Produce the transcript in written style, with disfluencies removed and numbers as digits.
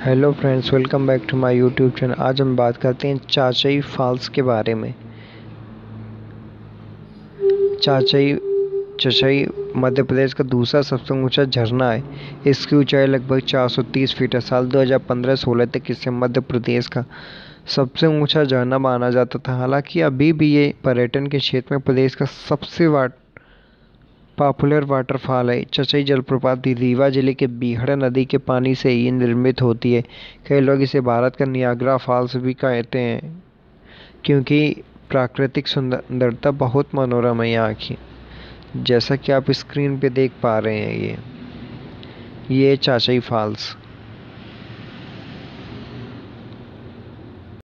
Hello friends, welcome back to my YouTube channel. आज हम बात करते हैं चाचई फॉल्स के बारे में। चाचई चचई मध्य प्रदेश का दूसरा सबसे ऊंचा झरना है। इसकी ऊंचाई लगभग 430 फीट है। साल 2015-16 तक इसे मध्य प्रदेश का सबसे ऊंचा झरना माना जाता था। हालांकि अभी भी ये पर्यटन के क्षेत्र में प्रदेश का सबसे पॉपुलर वाटरफॉल है। चचई जलप्रपात रीवा जिले के बीहड़ नदी के पानी से ही निर्मित होती है। कई लोग इसे भारत का नियाग्रा फॉल्स भी कहते हैं, क्योंकि प्राकृतिक सुंदरता बहुत मनोरम है यहाँ की। जैसा कि आप स्क्रीन पे देख पा रहे हैं, ये चाचई फॉल्स।